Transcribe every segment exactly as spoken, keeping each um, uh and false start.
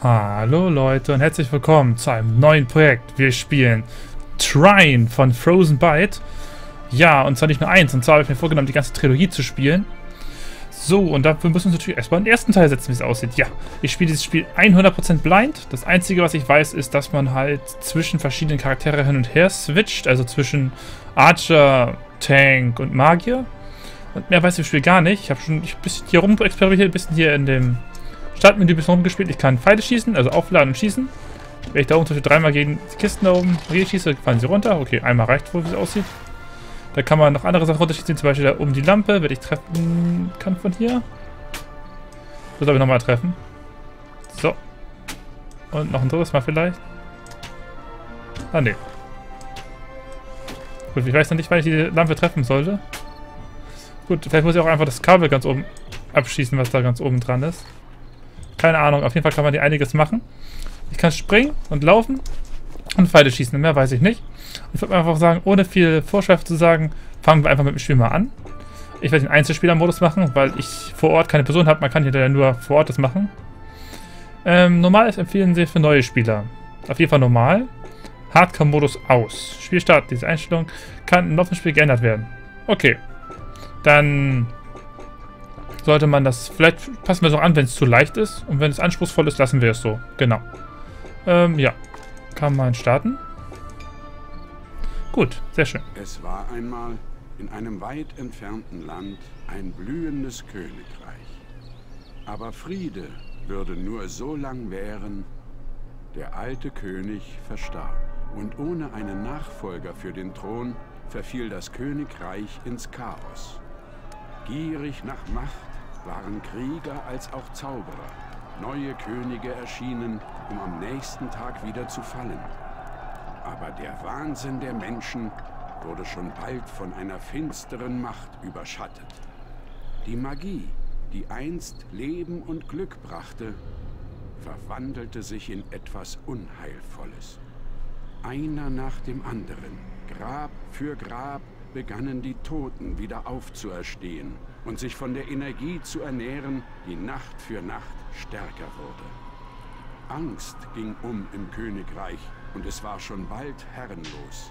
Hallo Leute und herzlich willkommen zu einem neuen Projekt. Wir spielen Trine von Frozen Byte. Ja, und zwar nicht nur eins, und zwar habe ich mir vorgenommen, die ganze Trilogie zu spielen. So, und dafür müssen wir uns natürlich erstmal den ersten Teil setzen, wie es aussieht. Ja, ich spiele dieses Spiel hundert Prozent blind. Das Einzige, was ich weiß, ist, dass man halt zwischen verschiedenen Charakteren hin und her switcht. Also zwischen Archer, Tank und Magier. Und mehr weiß ich im Spiel gar nicht. Ich habe schon ein bisschen hier rum experimentiert, ein bisschen hier in dem Startmenü ein bisschen rumgespielt. Ich kann Pfeile schießen, also aufladen und schießen. Wenn ich da oben zum Beispiel dreimal gegen die Kisten da oben schieße, fallen sie runter. Okay, einmal reicht wohl, wie es aussieht. Da kann man noch andere Sachen runterschießen, zum Beispiel da oben die Lampe, wenn ich treffen kann von hier. Das soll ich nochmal treffen. So. Und noch ein drittes Mal vielleicht. Ah, ne. Gut, ich weiß noch nicht, wann ich die Lampe treffen sollte. Gut, vielleicht muss ich auch einfach das Kabel ganz oben abschießen, was da ganz oben dran ist. Keine Ahnung, auf jeden Fall kann man hier einiges machen. Ich kann springen und laufen und Pfeile schießen, mehr weiß ich nicht. Ich würde einfach sagen, ohne viel Vorschrift zu sagen, fangen wir einfach mit dem Spiel mal an. Ich werde den Einzelspieler-Modus machen, weil ich vor Ort keine Person habe. Man kann hier nur vor Ort das machen. Ähm, normal ist empfehlen sie für neue Spieler. Auf jeden Fall normal. Hardcore-Modus aus. Spielstart, diese Einstellung kann im laufenden Spiel geändert werden. Okay. Dann sollte man das, vielleicht passen wir es auch an, wenn es zu leicht ist. Und wenn es anspruchsvoll ist, lassen wir es so. Genau. Ähm, ja. Kann man starten. Gut, sehr schön. Es war einmal in einem weit entfernten Land ein blühendes Königreich. Aber Friede würde nur so lang währen. Der alte König verstarb. Und ohne einen Nachfolger für den Thron verfiel das Königreich ins Chaos. Gierig nach Macht waren Krieger als auch Zauberer. Neue Könige erschienen, um am nächsten Tag wieder zu fallen. Aber der Wahnsinn der Menschen wurde schon bald von einer finsteren Macht überschattet. Die Magie, die einst Leben und Glück brachte, verwandelte sich in etwas Unheilvolles. Einer nach dem anderen, Grab für Grab, begannen die Toten wieder aufzuerstehen und sich von der Energie zu ernähren, die Nacht für Nacht stärker wurde. Angst ging um im Königreich und es war schon bald herrenlos.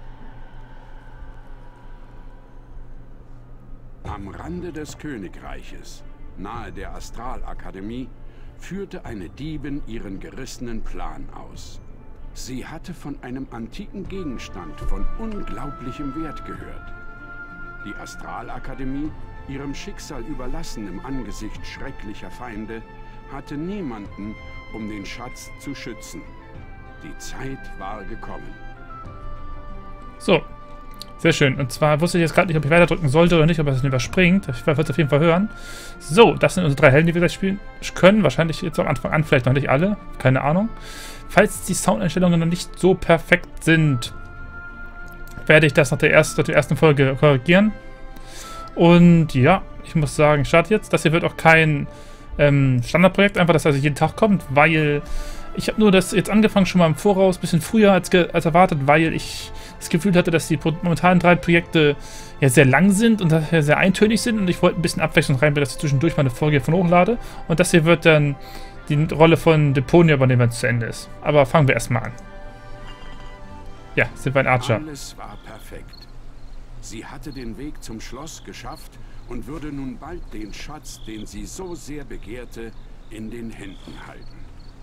Am Rande des Königreiches, nahe der Astralakademie, führte eine Diebin ihren gerissenen Plan aus. Sie hatte von einem antiken Gegenstand von unglaublichem Wert gehört. Die Astralakademie, ihrem Schicksal überlassen im Angesicht schrecklicher Feinde, hatte niemanden, um den Schatz zu schützen. Die Zeit war gekommen. So, sehr schön. Und zwar wusste ich jetzt gerade nicht, ob ich weiter drücken sollte oder nicht, ob er es überspringt. Ich werde es auf jeden Fall hören. So, das sind unsere drei Helden, die wir gleich spielen können. Wahrscheinlich jetzt am Anfang an, vielleicht noch nicht alle. Keine Ahnung. Falls die Soundeinstellungen noch nicht so perfekt sind, werde ich das nach der, ersten, nach der ersten Folge korrigieren. Und ja, ich muss sagen, ich starte jetzt. Das hier wird auch kein ähm, Standardprojekt, einfach, dass also jeden Tag kommt, weil ich habe nur das jetzt angefangen, schon mal im Voraus, ein bisschen früher als, als erwartet, weil ich das Gefühl hatte, dass die momentanen drei Projekte ja sehr lang sind und daher sehr eintönig sind und ich wollte ein bisschen Abwechslung reinbringen, dass ich zwischendurch mal eine Folge von hochlade. Und das hier wird dann die Rolle von Deponia übernehmen, wenn es zu Ende ist. Aber fangen wir erstmal an. Ja, sind wir ein Archer. Alles war perfekt. Sie hatte den Weg zum Schloss geschafft und würde nun bald den Schatz, den sie so sehr begehrte, in den Händen halten.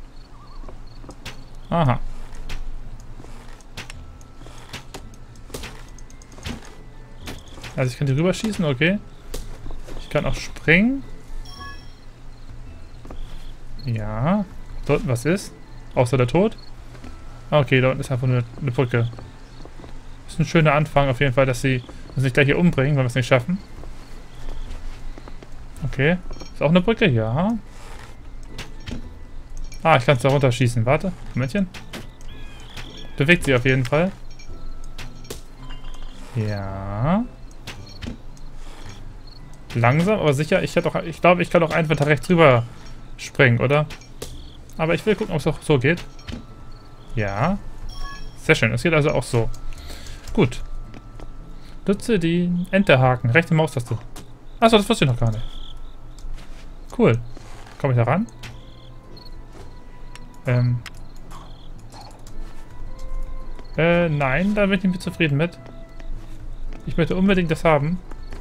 Aha. Also ich kann hier rüberschießen, okay. Ich kann auch springen. Ja. Da unten was ist? Außer der Tod? Okay, da unten ist einfach nur eine Brücke. Ist ein schöner Anfang auf jeden Fall, dass sie uns nicht gleich hier umbringen, wenn wir es nicht schaffen. Okay. Ist auch eine Brücke? Ja. Ah, ich kann es da runterschießen. Warte. Momentchen. Bewegt sie auf jeden Fall. Ja. Langsam, aber sicher. Ich, auch, ich glaube, ich kann auch einfach da rechts rüber springen, oder? Aber ich will gucken, ob es auch so geht. Ja. Sehr schön. Es geht also auch so. Gut. Nutze die Enterhaken. Rechte Maustaste. Achso, das wusste ich noch gar nicht. Cool. Komme ich da ran? Ähm. Äh, nein, da bin ich nicht mit zufrieden mit. Ich möchte unbedingt das haben.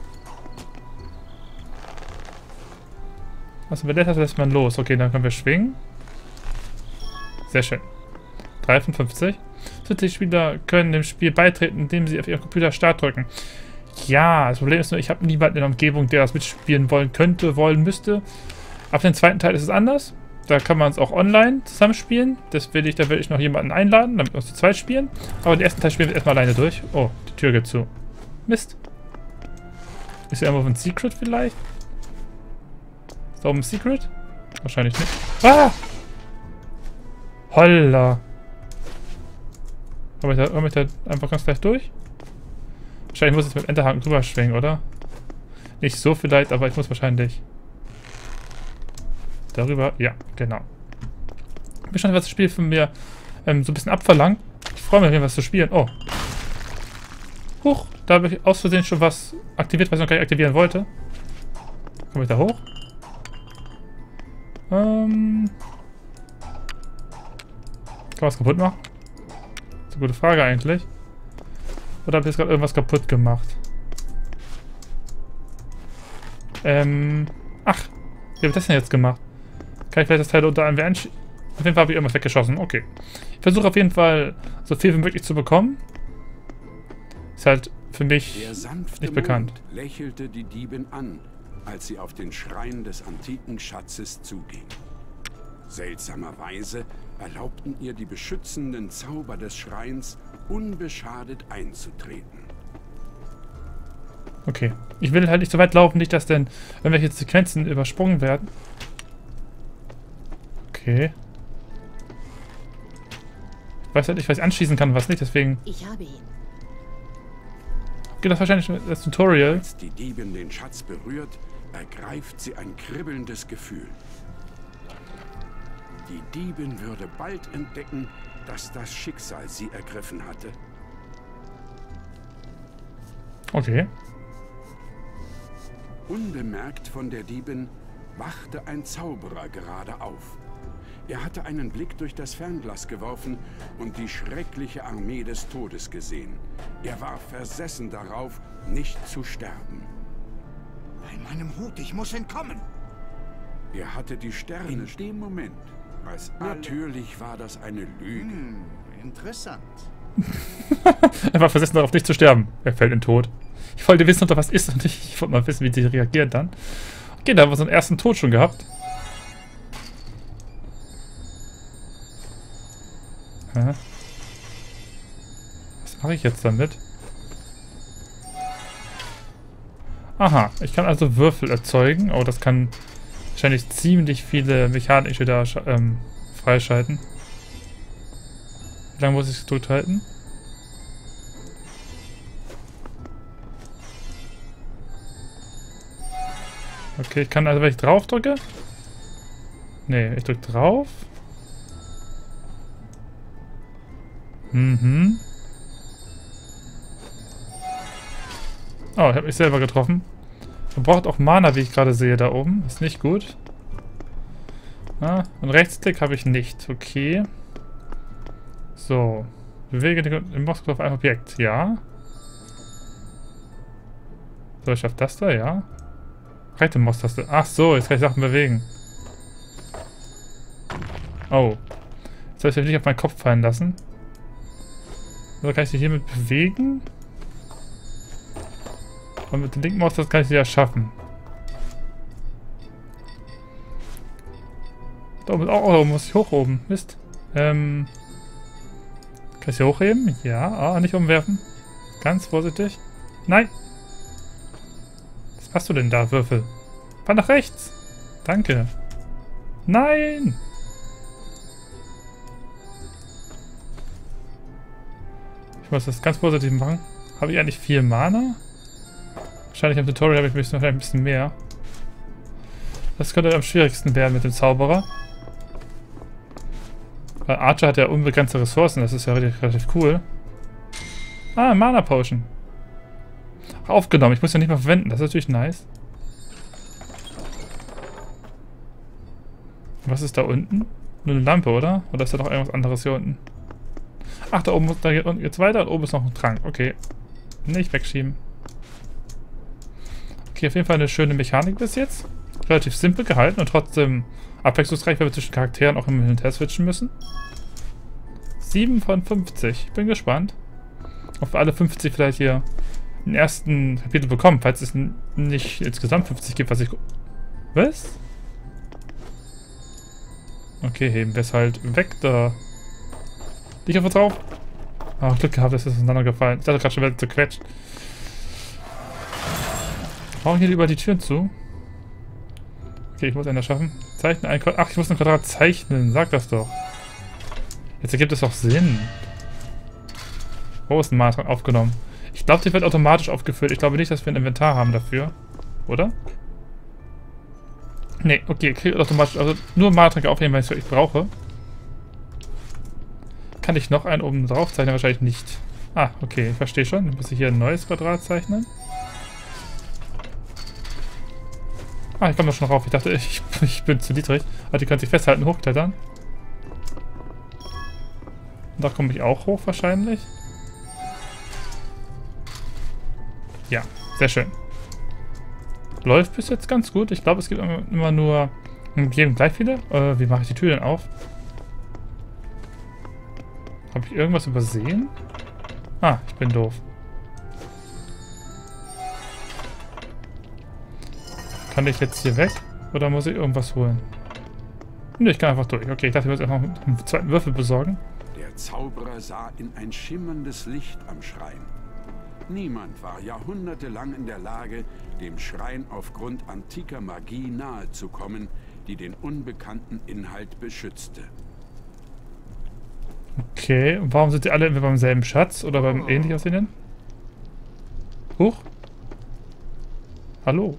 Was wir das lässt man los. Okay, dann können wir schwingen. Sehr schön. drei von fünfzig. Zusätzliche Spieler können dem Spiel beitreten, indem sie auf ihrem Computer Start drücken. Ja, das Problem ist nur, ich habe niemanden in der Umgebung, der das mitspielen wollen könnte, wollen müsste. Ab dem zweiten Teil ist es anders. Da kann man es auch online zusammenspielen. Das will ich, da will ich noch jemanden einladen, damit wir uns zu zweit spielen. Aber den ersten Teil spielen wir erstmal alleine durch. Oh, die Tür geht zu. Mist. Ist hier irgendwo ein Secret vielleicht? Ist da oben ein Secret? Wahrscheinlich nicht. Ah! Holla! Komme ich, da, komm ich da einfach ganz gleich durch? Wahrscheinlich muss ich mit Enterhaken drüber schwingen, oder? Nicht so vielleicht, aber ich muss wahrscheinlich darüber. Ja, genau. Ich bin schon, was das Spiel von mir ähm, so ein bisschen abverlangt. Ich freue mich, was zu spielen. Oh. Huch, da habe ich aus Versehen schon was aktiviert, was ich noch gar nicht aktivieren wollte. Komme ich da hoch? Ähm. Kann man was kaputt machen? Das ist eine gute Frage eigentlich. Oder habe ich jetzt gerade irgendwas kaputt gemacht? Ähm. Ach, wie habe ich das denn jetzt gemacht? Kann ich vielleicht das Teil unter einem einschieben? Auf jeden Fall habe ich irgendwas weggeschossen. Okay. Ich versuche auf jeden Fall so viel wie möglich zu bekommen. Ist halt für mich nicht bekannt. Mond lächelte die Diebin an, als sie auf den Schrein des antiken Schatzes zuging. Seltsamerweise erlaubten ihr die beschützenden Zauber des Schreins, unbeschadet einzutreten. Okay. Ich will halt nicht so weit laufen, nicht, dass denn irgendwelche Sequenzen übersprungen werden. Okay. Ich weiß halt nicht, was ich anschließen kann und was nicht, deswegen... Ich habe ihn. Geht das wahrscheinlich das Tutorial. Als die Diebin den Schatz berührt, ergreift sie ein kribbelndes Gefühl. Die Diebin würde bald entdecken, dass das Schicksal sie ergriffen hatte. Okay. Unbemerkt von der Diebin wachte ein Zauberer gerade auf. Er hatte einen Blick durch das Fernglas geworfen und die schreckliche Armee des Todes gesehen. Er war versessen darauf, nicht zu sterben. Bei meinem Hut, ich muss entkommen. Er hatte die Sterne in dem Moment. Als natürlich war das eine Lüge. Hm, interessant. Er war versessen darauf, nicht zu sterben. Er fällt in Tod. Ich wollte wissen, ob da was ist und ich, ich wollte mal wissen, wie die reagieren dann. Okay, da haben wir so einen ersten Tod schon gehabt. Hä? Was mache ich jetzt damit? Aha, ich kann also Würfel erzeugen. Oh, das kann wahrscheinlich ziemlich viele mechanische da ähm, freischalten. Wie lange muss ich es gedrückt halten? Okay, ich kann also, wenn ich drauf drücke? Nee, ich drücke drauf. Mhm. Oh, ich habe mich selber getroffen. Man braucht auch Mana, wie ich gerade sehe, da oben. Ist nicht gut. Ah, und Rechtsklick habe ich nicht. Okay. So. Bewege den Mouse auf ein Objekt. Ja. So, ich schaffe das da, ja. Rechte Maustaste. Ach so, jetzt kann ich Sachen bewegen. Oh. Jetzt soll ich mich nicht auf meinen Kopf fallen lassen. So, kann ich sie hiermit bewegen? Und mit dem linken Maustaste kann ich sie ja schaffen. Da oben, oh, oh, muss ich hoch oben. Mist. Ähm. Kann ich sie hochheben? Ja. Ah, nicht umwerfen. Ganz vorsichtig. Nein. Was machst du denn da, Würfel? Fahr nach rechts. Danke. Nein. Ich muss das ganz vorsichtig machen. Habe ich eigentlich viel Mana? Wahrscheinlich im Tutorial habe ich noch ein bisschen mehr. Das könnte am schwierigsten werden mit dem Zauberer. Weil Archer hat ja unbegrenzte Ressourcen, das ist ja relativ, relativ cool. Ah, Mana Potion. Aufgenommen, ich muss ja nicht mal verwenden, das ist natürlich nice. Was ist da unten? Nur eine Lampe, oder? Oder ist da noch irgendwas anderes hier unten? Ach, da oben muss, da geht unten jetzt weiter und oben ist noch ein Trank. Okay. Nicht wegschieben. Okay, auf jeden Fall eine schöne Mechanik bis jetzt. Relativ simpel gehalten und trotzdem abwechslungsreich, weil wir zwischen Charakteren auch immer hin und her switchen müssen. sieben von fünfzig. Ich bin gespannt. Ob wir alle fünfzig vielleicht hier den ersten Kapitel bekommen, falls es nicht insgesamt fünfzig gibt, was ich... Was? Okay, heben wir es halt weg da. Liegt einfach drauf. Ah, Glück gehabt, das ist auseinandergefallen. Ich dachte gerade schon, wir zerquetscht. Brauchen hier überall die Türen zu? Okay, ich muss einen schaffen. Zeichnen ein Quadrat. Ach, ich muss ein Quadrat zeichnen. Sag das doch. Jetzt ergibt es doch Sinn. Wo ist ein Matrix aufgenommen? Ich glaube, die wird automatisch aufgefüllt. Ich glaube nicht, dass wir ein Inventar haben dafür. Oder? Ne, okay, kriege automatisch. Also nur Matrix aufnehmen, wenn ich es wirklich brauche. Kann ich noch einen oben drauf zeichnen? Wahrscheinlich nicht. Ah, okay, ich verstehe schon. Dann muss ich hier ein neues Quadrat zeichnen. Ah, ich komme doch schon rauf. Ich dachte, ich, ich bin zu niedrig. Aber die können sich festhalten, hochklettern. Und da komme ich auch hoch wahrscheinlich. Ja, sehr schön. Läuft bis jetzt ganz gut. Ich glaube, es gibt immer nur jedem gleich viele. Äh, wie mache ich die Tür denn auf? Habe ich irgendwas übersehen? Ah, ich bin doof. Kann ich jetzt hier weg? Oder muss ich irgendwas holen? Nö, ich kann einfach durch. Okay, ich dachte, ich muss einfach einen zweiten Würfel besorgen. Der Zauberer sah in ein schimmerndes Licht am Schrein. Niemand war jahrhundertelang in der Lage, dem Schrein aufgrund antiker Magie nahezukommen, die den unbekannten Inhalt beschützte. Okay, und warum sind die alle beim selben Schatz oder beim ähnlich aussehenden? Huch. Hallo.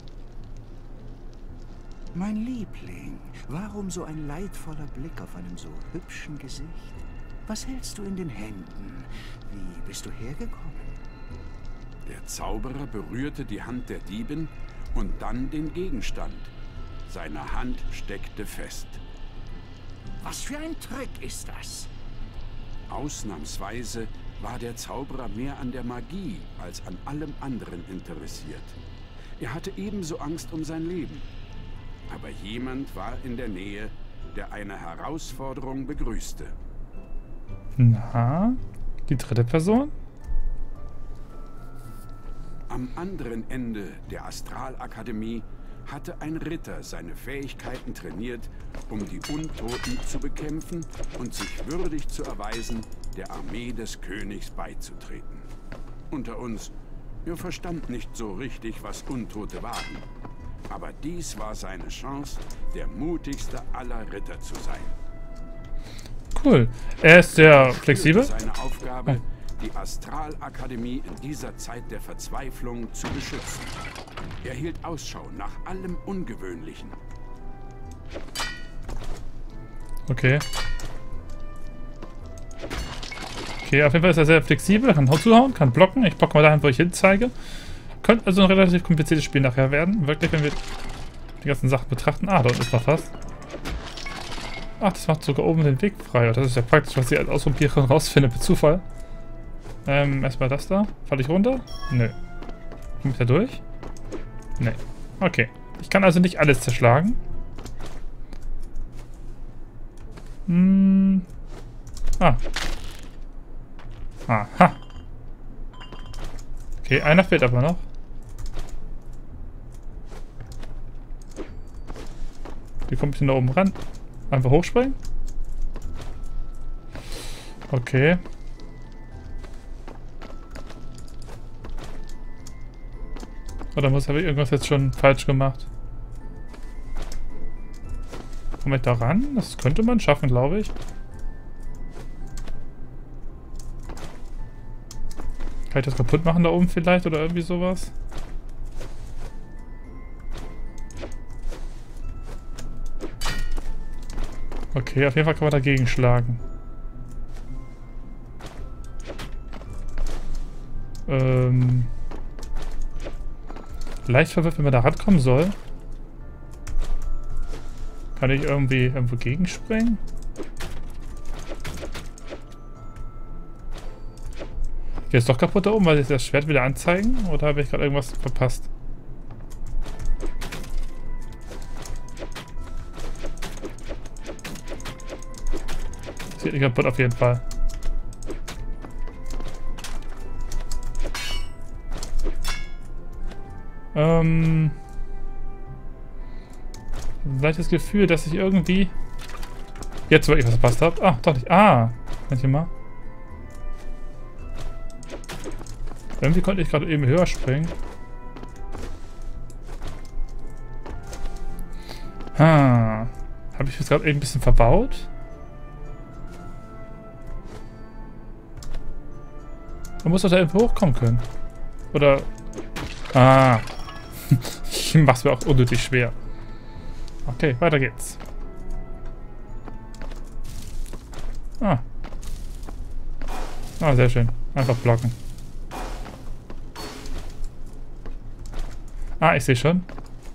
Mein Liebling, warum so ein leidvoller Blick auf einem so hübschen Gesicht? Was hältst du in den Händen? Wie bist du hergekommen? Der Zauberer berührte die Hand der Diebin und dann den Gegenstand. Seine Hand steckte fest. Was für ein Trick ist das? Ausnahmsweise war der Zauberer mehr an der Magie als an allem anderen interessiert. Er hatte ebenso Angst um sein Leben. Aber jemand war in der Nähe, der eine Herausforderung begrüßte. Na, die dritte Person? Am anderen Ende der Astralakademie hatte ein Ritter seine Fähigkeiten trainiert, um die Untoten zu bekämpfen und sich würdig zu erweisen, der Armee des Königs beizutreten. Unter uns, er verstand nicht so richtig, was Untote waren. Aber dies war seine Chance, der mutigste aller Ritter zu sein. Cool. Er ist sehr flexibel. Seine Aufgabe, die Astralakademie in dieser Zeit der Verzweiflung zu beschützen. Er hielt Ausschau nach allem Ungewöhnlichen. Okay. Okay, auf jeden Fall ist er sehr flexibel, kann zuhauen, kann blocken. Ich blocke mal dahin, wo ich hin zeige. Könnte also ein relativ kompliziertes Spiel nachher werden. Wirklich, wenn wir die ganzen Sachen betrachten. Ah, dort ist noch was. Ach, das macht sogar oben den Weg frei. Das ist ja praktisch, was ich als ausprobiere und rausfinde per Zufall. Ähm, erstmal das da. Falle ich runter? Nö. Komme ich da durch? Nee. Okay. Ich kann also nicht alles zerschlagen. Hm. Ah. Aha. Okay, einer fehlt aber noch. Wie komme ich denn da oben ran? Einfach hochspringen? Okay. Oder muss habe ich irgendwas jetzt schon falsch gemacht? Komme ich da ran? Das könnte man schaffen, glaube ich. Kann ich das kaputt machen da oben vielleicht oder irgendwie sowas? Okay, auf jeden Fall kann man dagegen schlagen. Ähm... Leicht verwirrt, wenn man da rankommen soll. Kann ich irgendwie irgendwo gegenspringen? Jetzt doch kaputt da oben, weil sie das Schwert wieder anzeigen? Oder habe ich gerade irgendwas verpasst? Das geht nicht kaputt auf jeden Fall. Ähm... Vielleicht das Gefühl, dass ich irgendwie... Jetzt wirklich was verpasst habe. Ah, doch nicht. Ah, manche mal. Irgendwie konnte ich gerade eben höher springen. Ha. Habe ich jetzt gerade eben ein bisschen verbaut? Man muss doch da irgendwo hochkommen können. Oder... Ah. Ich mach's mir auch unnötig schwer. Okay, weiter geht's. Ah. Ah, sehr schön. Einfach blocken. Ah, ich sehe schon.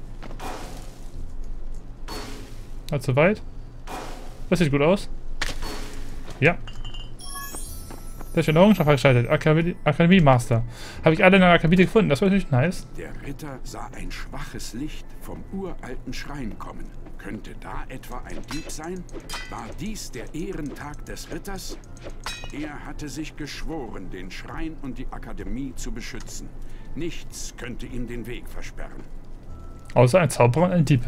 War zu weit? Das sieht gut aus. Ja. Sehr schön. Errungenschaft gestaltet. Akademie, Akademie Master. Habe ich alle in der Akademie gefunden. Das war natürlich nice. Der Ritter sah ein schwaches Licht vom uralten Schrein kommen. Könnte da etwa ein Dieb sein? War dies der Ehrentag des Ritters? Er hatte sich geschworen, den Schrein und die Akademie zu beschützen. Nichts könnte ihm den Weg versperren. Außer ein Zauberer und ein Dieb.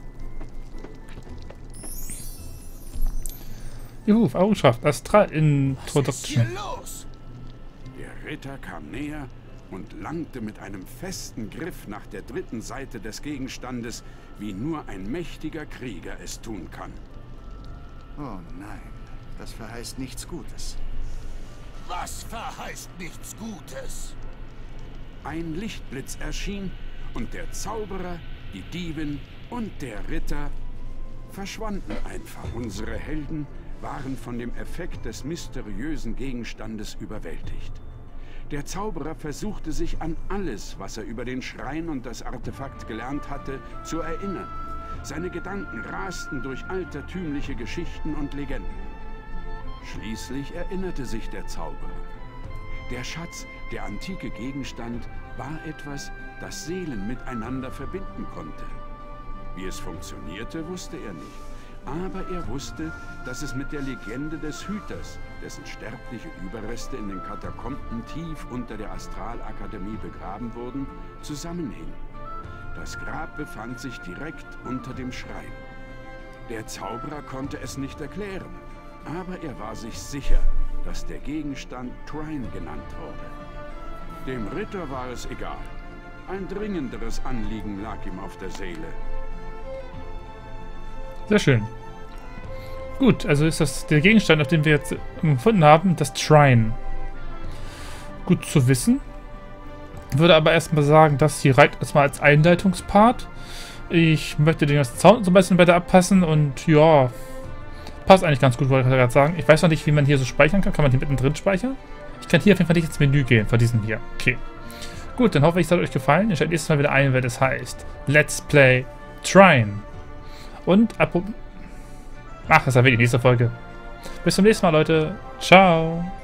Juhu, Errungenschaft. Astral Introduction. Was ist hier los? Der Ritter kam näher und langte mit einem festen Griff nach der dritten Seite des Gegenstandes, wie nur ein mächtiger Krieger es tun kann. Oh nein, das verheißt nichts Gutes. Was verheißt nichts Gutes? Ein Lichtblitz erschien und der Zauberer, die Diebin und der Ritter verschwanden einfach. Unsere Helden waren von dem Effekt des mysteriösen Gegenstandes überwältigt. Der Zauberer versuchte sich an alles, was er über den Schrein und das Artefakt gelernt hatte, zu erinnern. Seine Gedanken rasten durch altertümliche Geschichten und Legenden. Schließlich erinnerte sich der Zauberer. Der Schatz, der antike Gegenstand, war etwas, das Seelen miteinander verbinden konnte. Wie es funktionierte, wusste er nicht. Aber er wusste, dass es mit der Legende des Hüters, dessen sterbliche Überreste in den Katakomben tief unter der Astralakademie begraben wurden, zusammenhing. Das Grab befand sich direkt unter dem Schrein. Der Zauberer konnte es nicht erklären, aber er war sich sicher, dass der Gegenstand Trine genannt wurde. Dem Ritter war es egal. Ein dringenderes Anliegen lag ihm auf der Seele. Sehr schön. Gut, also ist das der Gegenstand, auf den wir jetzt gefunden haben, das Trine. Gut zu wissen. Würde aber erstmal sagen, das hier reicht erstmal als Einleitungspart. Ich möchte den Sound so ein bisschen weiter abpassen und ja, passt eigentlich ganz gut, wollte ich gerade sagen. Ich weiß noch nicht, wie man hier so speichern kann. Kann man hier mittendrin speichern? Ich kann hier auf jeden Fall nicht ins Menü gehen, von diesem hier. Okay. Gut, dann hoffe ich, es hat euch gefallen. Ich schalte nächstes Mal wieder ein, wenn es heißt Let's Play Trine. Und apropos... Ach, das erwähne ich in nächster Folge. Bis zum nächsten Mal, Leute. Ciao.